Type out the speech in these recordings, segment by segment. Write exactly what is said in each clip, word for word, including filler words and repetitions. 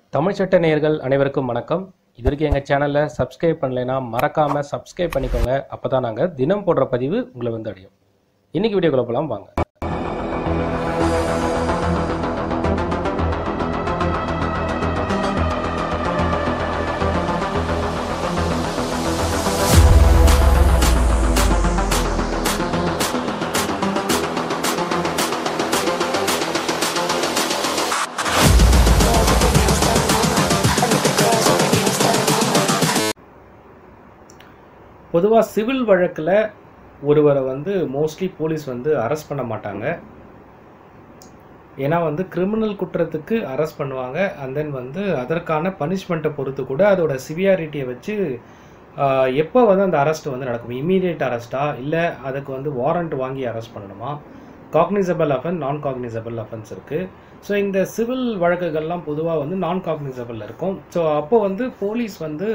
தமிழ் சட்ட நேயர்கள் அனைவருக்கும் வணக்கம். இது வரைக்கும் எங்கள் சேனலில் சப்ஸ்கிரைப் பண்ணலைன்னா மறக்காமல் சப்ஸ்கிரைப் பண்ணிக்கோங்க. அப்போ தான் நாங்கள் தினம் போடுற பதிவு உங்களை வந்து அடையும். இன்றைக்கி வீடியோக்குள்ள போகலாம் வாங்க. பொதுவாக சிவில் வழக்கில் ஒருவரை வந்து மோஸ்ட்லி போலீஸ் வந்து அரெஸ்ட் பண்ண மாட்டாங்க. ஏன்னா வந்து கிரிமினல் குற்றத்துக்கு அரெஸ்ட் பண்ணுவாங்க. அண்ட் தென் வந்து அதற்கான பனிஷ்மெண்ட்டை பொறுத்து கூட அதோட சிவியாரிட்டியை வச்சு எப்போ வந்து அந்த அரெஸ்ட் வந்து நடக்கும், இம்மீடியட் அரெஸ்ட்டா இல்லை அதுக்கு வந்து வாரண்ட் வாங்கி அரெஸ்ட் பண்ணணுமா, cognizable offence non cognizable offence இருக்குது. ஸோ இந்த சிவில் வழக்குகள்லாம் பொதுவாக வந்து நான் காக்னிசபிள் இருக்கும். ஸோ அப்போ வந்து போலீஸ் வந்து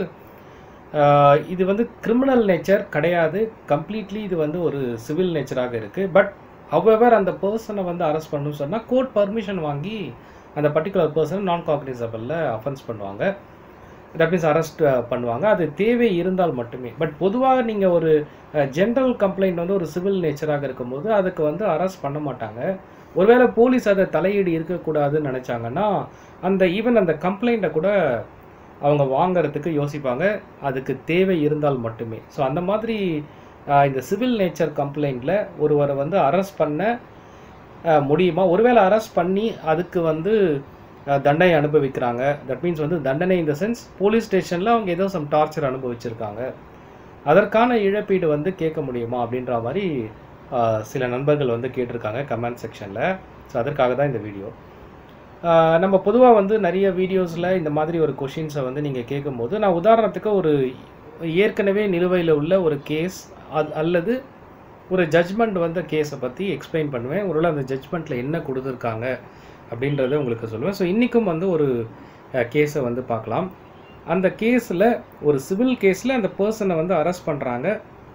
இது வந்து கிரிமினல் நேச்சர் கிடையாது, கம்ப்ளீட்லி இது வந்து ஒரு சிவில் நேச்சராக இருக்குது. பட் ஹவெவர் அந்த பர்சனை வந்து அரெஸ்ட் பண்ணணும்னு சொன்னால் கோர்ட் பர்மிஷன் வாங்கி அந்த பர்டிகுலர் பர்சனை நான் காக்னிசபிளில் அஃபென்ஸ் பண்ணுவாங்க. தட் மீன்ஸ் அரெஸ்ட் பண்ணுவாங்க, அது தேவை இருந்தால் மட்டுமே. பட் பொதுவாக நீங்கள் ஒரு ஜென்ரல் கம்ப்ளைண்ட் வந்து ஒரு சிவில் நேச்சராக இருக்கும்போது அதுக்கு வந்து அரெஸ்ட் பண்ண மாட்டாங்க. ஒருவேளை போலீஸ் அதை தலையீடு இருக்கக்கூடாதுன்னு நினச்சாங்கன்னா அந்த ஈவன் அந்த கம்ப்ளைண்ட்டை கூட அவங்க வாங்கிறதுக்கு யோசிப்பாங்க, அதுக்கு தேவை இருந்தால் மட்டுமே. ஸோ அந்த மாதிரி இந்த சிவில் நேச்சர் கம்ப்ளைண்ட்டில் ஒருவரை வந்து அரெஸ்ட் பண்ண முடியுமா, ஒருவேளை அரெஸ்ட் பண்ணி அதுக்கு வந்து தண்டனை அனுபவிக்கிறாங்க, தட் மீன்ஸ் வந்து தண்டனை இன் த சென்ஸ் போலீஸ் ஸ்டேஷனில் அவங்க ஏதோ சம் டார்ச்சர் அனுபவிச்சிருக்காங்க, அதற்கான இழப்பீடு வந்து கேட்க முடியுமா அப்படின்ற மாதிரி சில நண்பர்கள் வந்து கேட்டிருக்காங்க கமெண்ட் செக்ஷனில். ஸோ அதற்காக தான் இந்த வீடியோ. நம்ம பொதுவாக வந்து நிறைய வீடியோஸில் இந்த மாதிரி ஒரு கொஷின்ஸை வந்து நீங்கள் கேட்கும்போது நான் உதாரணத்துக்கு ஒரு ஏற்கனவே நிலுவையில் உள்ள ஒரு கேஸ் அது அல்லது ஒரு ஜட்ஜ்மெண்ட் வந்த கேஸை பற்றி எக்ஸ்பிளைன் பண்ணுவேன். ஒருவேளை அந்த ஜட்ஜ்மெண்ட்டில் என்ன கொடுத்துருக்காங்க அப்படின்றத உங்களுக்கு சொல்லுவேன். ஸோ இன்றைக்கும் வந்து ஒரு கேஸை வந்து பார்க்கலாம். அந்த கேஸில் ஒரு சிவில் கேஸில் அந்த பர்சனை வந்து அரெஸ்ட் பண்ணுறாங்க.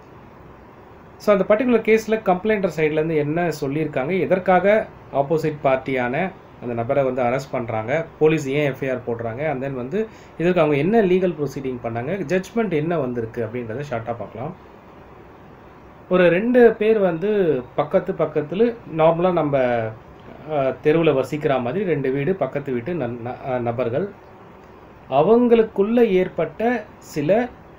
ஸோ அந்த பர்டிகுலர் கேஸில் கம்ப்ளைண்டர் சைட்லேருந்து என்ன சொல்லியிருக்காங்க, எதற்காக ஆப்போசிட் பார்ட்டியான அந்த நபரை வந்து அரெஸ்ட் பண்ணுறாங்க, போலீஸ் ஏன் எஃப்ஐஆர் போடுறாங்க, அண்ட் தென் வந்து இதுக்கு அவங்க என்ன லீகல் ப்ரொசீடிங் பண்ணாங்க, ஜட்ஜ்மெண்ட் என்ன வந்திருக்கு அப்படின்றத ஷார்ட்டாக பார்க்கலாம். ஒரு ரெண்டு பேர் வந்து பக்கத்து பக்கத்தில் நார்மலாக நம்ம தெருவில் வசிக்கிற மாதிரி ரெண்டு வீடு பக்கத்து வீட்டு நபர்கள், அவங்களுக்குள்ளே ஏற்பட்ட சில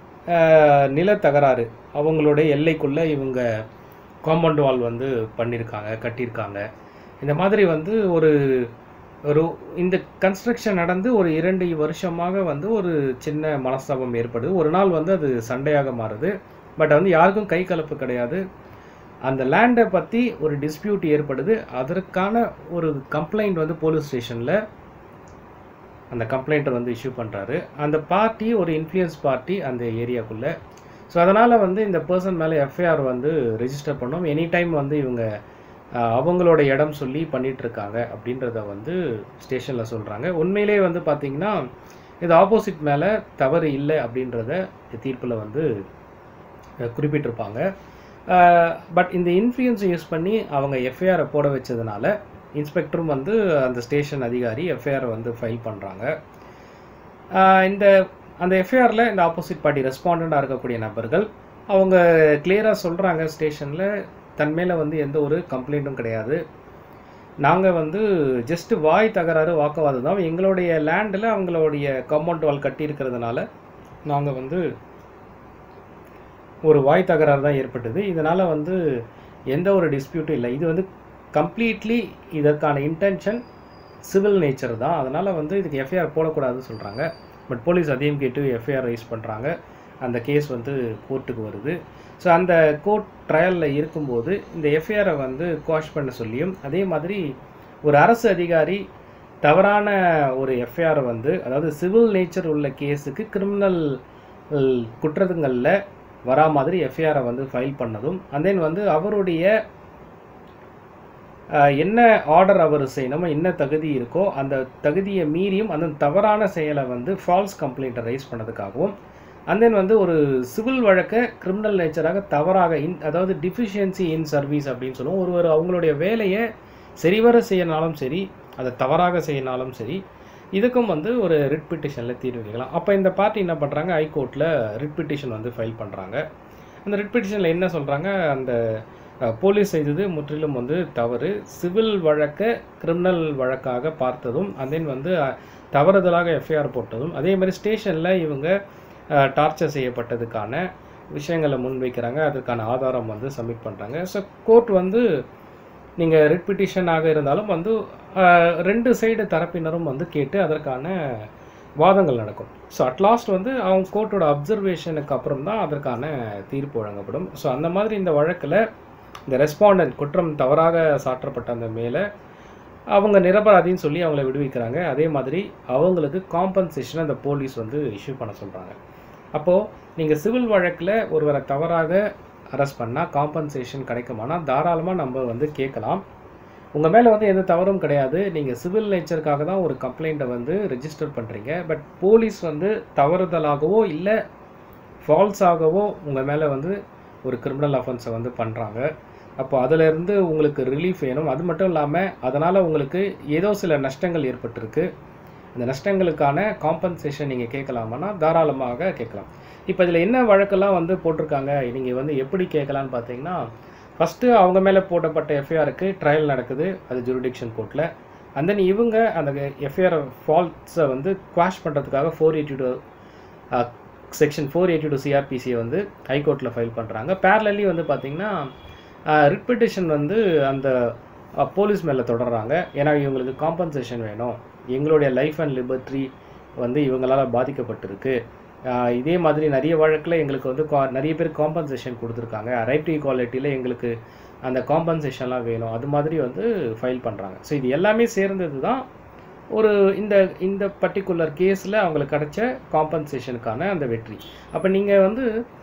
நில தகராறு, அவங்களுடைய எல்லைக்குள்ளே இவங்க காம்பவுண்ட் வால் வந்து பண்ணியிருக்காங்க, கட்டியிருக்காங்க. இந்த மாதிரி வந்து ஒரு ஒரு இந்த கன்ஸ்ட்ரக்ஷன் நடந்து ஒரு இரண்டு வருஷமாக வந்து ஒரு சின்ன மனஸ்தாபம் ஏற்படுது. ஒரு நாள் வந்து அது சண்டையாக மாறுது. பட் வந்து யாருக்கும் கை கலப்பு கிடையாது. அந்த லேண்டை பற்றி ஒரு டிஸ்பியூட் ஏற்படுது. அதற்கான ஒரு கம்ப்ளைண்ட் வந்து போலீஸ் ஸ்டேஷனில் அந்த கம்ப்ளைண்ட்டை வந்து இஷ்யூ பண்ணுறாரு. அந்த பார்ட்டி ஒரு இன்ஃப்ளூயன்ஸ் பார்ட்டி அந்த ஏரியாக்குள்ளே. ஸோ அதனால் வந்து இந்த பர்சன் மேலே எஃப்ஐஆர் வந்து ரெஜிஸ்டர் பண்ணோம். எனி டைம் வந்து இவங்க அவங்களோட இடம் சொல்லி பண்ணிகிட்ருக்காங்க அப்படின்றத வந்து ஸ்டேஷனில் சொல்கிறாங்க. உண்மையிலே வந்து பார்த்திங்கன்னா இது ஆப்போசிட் மேலே தவறு இல்லை அப்படின்றத தீர்ப்பில் வந்து குறிப்பிட்டிருப்பாங்க. பட் இந்த இன்ஃப்ளூயன்ஸை யூஸ் பண்ணி அவங்க எஃப்ஐஆரை போட வச்சதுனால இன்ஸ்பெக்டரும் வந்து அந்த ஸ்டேஷன் அதிகாரி எஃப்ஐஆரை வந்து ஃபைல் பண்ணுறாங்க. இந்த அந்த எஃப்ஐஆரில் இந்த ஆப்போசிட் பார்ட்டி ரெஸ்பாண்டண்ட்டாக இருக்கக்கூடிய நபர்கள் அவங்க கிளியராக சொல்கிறாங்க, ஸ்டேஷனில் தன் மேலே வந்து எந்த ஒரு கம்ப்ளைண்ட்டும் கிடையாது, நாங்கள் வந்து ஜஸ்ட்டு வாய் தகராறு வாக்குவாதம் தான், எங்களுடைய லேண்டில் அவங்களுடைய காம்பவுண்ட் வால் கட்டியிருக்கிறதுனால நாங்கள் வந்து ஒரு வாய் தகராறு தான் ஏற்பட்டது, இதனால் வந்து எந்த ஒரு டிஸ்பியூட்டும் இல்லை, இது வந்து கம்ப்ளீட்லி இதற்கான இன்டென்ஷன் சிவில் நேச்சர் தான், அதனால் வந்து இதுக்கு எஃப்ஐஆர் போடக்கூடாதுன்னு சொல்கிறாங்க. பட் போலீஸ் அதையும் கேட்டு எஃப்ஐஆர் ரைஸ் பண்ணுறாங்க. அந்த கேஸ் வந்து கோர்ட்டுக்கு வருது. ஸோ அந்த கோர்ட் ட்ரையலில் இருக்கும்போது இந்த எஃப்ஐஆரை வந்து குவாஷ் பண்ண சொல்லியும், அதே மாதிரி ஒரு அரசு அதிகாரி தவறான ஒரு எஃப்ஐஆரை வந்து, அதாவது சிவில் நேச்சர் உள்ள கேஸுக்கு கிரிமினல் குற்றங்களில் வரா மாதிரி எஃப்ஐஆரை வந்து ஃபைல் பண்ணதும், அண்ட் தென் வந்து அவருடைய என்ன ஆர்டர் அவர் செய்யணுமோ என்ன தகுதி இருக்கோ அந்த தகுதியை மீறியும் அந்த தவறான செயலை வந்து ஃபால்ஸ் கம்ப்ளைண்ட்டை ரைஸ் பண்ணதுக்காகவும், அண்ட் தென் வந்து ஒரு சிவில் வழக்கை கிரிமினல் நேச்சராக தவறாக இன் அதாவது டிஃபிஷியன்சி இன் சர்வீஸ் அப்படின்னு சொல்லுவோம். ஒருவர் அவங்களுடைய வேலையை சரிவர செய்யனாலும் சரி, அதை தவறாக செய்யினாலும் சரி, இதுக்கும் வந்து ஒரு ரிட் பிட்டிஷனில் தீர்வு கேட்கலாம். அப்போ இந்த பார்ட்டி என்ன பண்ணுறாங்க, ஹைகோர்ட்டில் ரிட் பிட்டிஷன் வந்து ஃபைல் பண்ணுறாங்க. அந்த ரிட் பிட்டிஷனில் என்ன சொல்கிறாங்க, அந்த போலீஸ் செய்தது முற்றிலும் வந்து தவறு, சிவில் வழக்கை கிரிமினல் வழக்காக பார்த்ததும் அண்ட் தென் வந்து தவறுதலாக எஃப்ஐஆர் போட்டதும், அதே மாதிரி ஸ்டேஷனில் இவங்க டார்ச்சர் செய்யப்பட்டதுக்கான விஷயங்களை முன்வைக்கிறாங்க. அதுக்கான ஆதாரம் வந்து சப்மிட் பண்ணுறாங்க. ஸோ கோர்ட் வந்து நீங்கள் ரிட் பிட்டிஷனாக இருந்தாலும் வந்து ரெண்டு சைடு தரப்பினரும் வந்து கேட்டு அதற்கான வாதங்கள் நடக்கும். ஸோ அட்லாஸ்ட் வந்து அவங்க கோர்ட்டோட அப்சர்வேஷனுக்கு அப்புறம் தான் அதற்கான தீர்ப்பு வழங்கப்படும். ஸோ அந்த மாதிரி இந்த வழக்கில் இந்த ரெஸ்பாண்டன்ட் குற்றம் தவறாக சாற்றப்பட்ட அந்த மேலே அவங்க நிரபராதின்னு சொல்லி அவங்கள விடுவிக்கிறாங்க. அதே மாதிரி அவங்களுக்கு காம்பன்சேஷன் அந்த போலீஸ் வந்து இஷ்யூ பண்ண சொல்கிறாங்க. அப்போது நீங்கள் சிவில் வழக்கில் ஒருவரை தவறாக அரெஸ்ட் பண்ணால் காம்பன்சேஷன் கிடைக்குமானா தாராளமாக நம்ம வந்து கேட்கலாம். உங்கள் மேலே வந்து எந்த தவறும் கிடையாது, நீங்கள் சிவில் நேச்சருக்காக தான் ஒரு கம்ப்ளைண்ட்டை வந்து ரெஜிஸ்டர் பண்ணுறீங்க. பட் போலீஸ் வந்து தவறுதலாகவோ இல்லை ஃபால்ஸாகவோ உங்கள் மேலே வந்து ஒரு கிரிமினல் அஃபென்ஸை வந்து பண்ணுறாங்க. அப்போ அதிலேருந்து உங்களுக்கு ரிலீஃப் வேணும். அது மட்டும் இல்லாமல் அதனால் உங்களுக்கு ஏதோ சில நஷ்டங்கள் ஏற்பட்டிருக்கு, இந்த நஷ்டங்களுக்கான காம்பன்சேஷன் நீங்கள் கேட்கலாமான்னா தாராளமாக கேட்கலாம். இப்போ இதில் என்ன வழக்கெல்லாம் வந்து போட்டிருக்காங்க, நீங்கள் வந்து எப்படி கேட்கலான்னு பார்த்தீங்கன்னா, ஃபஸ்ட்டு அவங்க மேலே போட்டப்பட்ட எஃப்ஐஆருக்கு ட்ரையல் நடக்குது, அது ஜூரிடிக்ஷன் கோர்ட்டில். அண்ட் தென் இவங்க அந்த எஃப்ஐஆர் ஃபால்ட்ஸை வந்து குவாஷ் பண்ணுறதுக்காக four eighty two section four eighty two சிஆர்பிசியை வந்து ஹைகோர்ட்டில் ஃபைல் பண்ணுறாங்க. பேரலி வந்து பார்த்திங்கன்னா ரிட் பிட்டிஷன் வந்து அந்த போலீஸ் மேலே தொடர்றாங்க. ஏன்னா இவங்களுக்கு காம்பன்சேஷன் வேணும், எங்களுடைய லைஃப் அண்ட் லிபர்ட்டி வந்து இவங்களால் பாதிக்கப்பட்டிருக்கு. இதே மாதிரி நிறைய வழக்கில் எங்களுக்கு வந்து கா நிறைய பேர் காம்பன்சேஷன் கொடுத்துருக்காங்க, ரைட் டு ஈக்வாலிட்டியில் எங்களுக்கு அந்த காம்பன்சேஷன்லாம் வேணும், அது மாதிரி வந்து ஃபைல் பண்ணுறாங்க. ஸோ இது எல்லாமே சேர்ந்தது தான் ஒரு இந்த இந்த பர்டிகுலர் கேஸில் அவங்களுக்கு கிடைச்ச காம்பன்சேஷனுக்கான அந்த வெற்றி. அப்போ நீங்கள் வந்து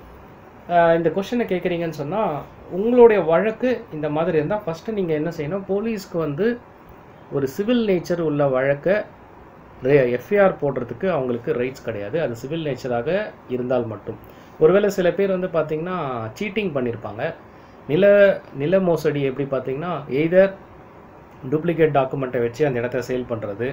இந்த கொஷனை கேட்குறீங்கன்னு சொன்னால், உங்களுடைய வழக்கு இந்த மாதிரி இருந்தால் ஃபஸ்ட்டு நீங்கள் என்ன செய்யணும், போலீஸ்க்கு வந்து ஒரு சிவில் நேச்சர் உள்ள வழக்கை எஃப்ஐஆர் போடுறதுக்கு அவங்களுக்கு ரைட்ஸ் கிடையாது, அது சிவில் நேச்சராக இருந்தால் மட்டும். ஒருவேளை சில பேர் வந்து பார்த்திங்கன்னா சீட்டிங் பண்ணியிருப்பாங்க, நில நில மோசடி எப்படி பார்த்திங்கன்னா எய்தர் டூப்ளிகேட் டாக்குமெண்ட்டை வச்சு அந்த இடத்த சேல் பண்ணுறது,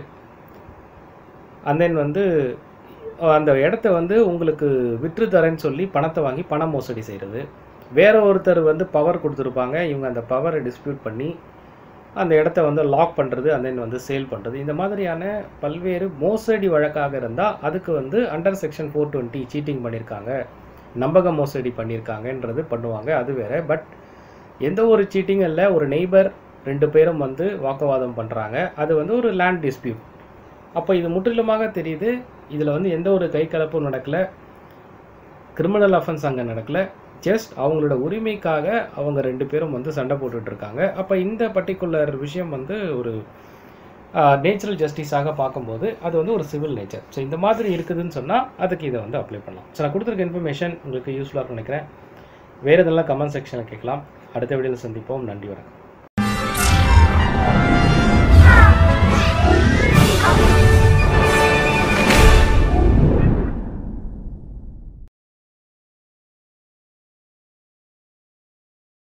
அண்ட் தென் வந்து அந்த இடத்த வந்து உங்களுக்கு விற்று தரேன்னு சொல்லி பணத்தை வாங்கி பண மோசடி செய்கிறது, வேற ஒருத்தர் வந்து பவர் கொடுத்துருப்பாங்க, இவங்க அந்த பவரை டிஸ்பியூட் பண்ணி அந்த இடத்த வந்து லாக் பண்ணுறது, அண்ட் தென் வந்து சேல் பண்ணுறது. இந்த மாதிரியான பல்வேறு மோசடி வழக்காக இருந்தால் அதுக்கு வந்து under section four twenty cheating பண்ணியிருக்காங்க, நம்பக மோசடி பண்ணியிருக்காங்கன்றது பண்ணுவாங்க, அது வேறு. பட் எந்த ஒரு சீட்டிங்கும் இல்லை, ஒரு நெய்பர் ரெண்டு பேரும் வந்து வாக்குவாதம் பண்ணுறாங்க, அது வந்து ஒரு லேண்ட் டிஸ்பியூட். அப்போ இது முற்றிலுமாக தெரியுது, இதில் வந்து எந்த ஒரு கை கலப்பும் நடக்கலை, கிரிமினல் அஃபென்ஸ் அங்கே நடக்கலை, ஜஸ்ட் அவங்களோட உரிமைக்காக அவங்க ரெண்டு பேரும் வந்து சண்டை போட்டுட்ருக்காங்க. அப்போ இந்த பர்டிகுலர் விஷயம் வந்து ஒரு நேச்சுரல் ஜஸ்டிஸாக பார்க்கும்போது அது வந்து ஒரு சிவில் நேச்சர். ஸோ இந்த மாதிரி இருக்குதுன்னு சொன்னால் அதுக்கு இதை வந்து அப்ளை பண்ணலாம். ஸோ நான் கொடுத்துருக்க இன்ஃபர்மேஷன் உங்களுக்கு யூஸ்ஃபுல்லாக நினைக்கிறேன். வேறு இதெல்லாம் கமெண்ட் செக்ஷனில் கேட்கலாம். அடுத்த வீடியோவில் சந்திப்போம். நன்றி, வணக்கம்.